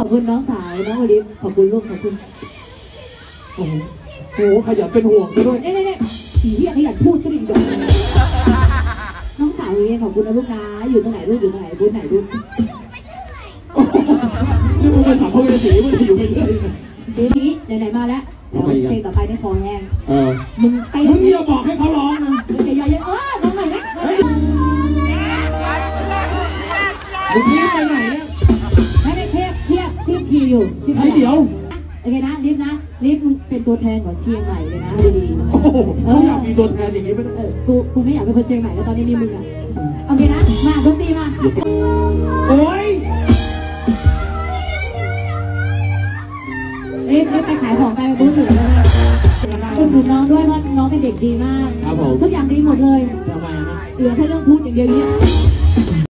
คุณน้องสายน้องโอลิฟขอบคุณลูกขอบคุณโอ้โหขยันเป็นห่วงด้วยเนี่ยผีที่ขยันพูดสลิงดงน้องสาวเรียนขอบคุณนะลูกนะอยู่ตรงไหนลูกอยู่ตรงไหนบูธไหนลูกนี่มึงไปถามพ่อแม่สีมึงอยู่ไปเรื่อยทีนี้ไหนๆมาแล้วเดี๋ยวเพลงต่อไปในคอแห้งมึงอย่าบอกให้เขาร้องนะมึงอย่าน้องใหม่นะมึงนี่ไปไหนเนี่ยไม่ได้เทียบคีอยู่ใครเดี๋ยวโอเคนะลิฟนะลิฟมึงเป็นตัวแทนของเชียงใหม่เลยนะดีๆโอ้โหเขาอยากมีตัวแทนอย่างนี้ไหมกูไม่อยากเป็นคนเชียงใหม่แล้วตอนนี้มีมึงอ่ะโอเคนะมาดนตรีมาโอ้ยลิฟไปขายของไปบูธถึงเลยคุณหนุนน้องด้วยว่าน้องเป็นเด็กดีมากทุกอย่างดีหมดเลยทำไมนะเหลือแค่เรื่องพูดอย่างเดียวเนี่ย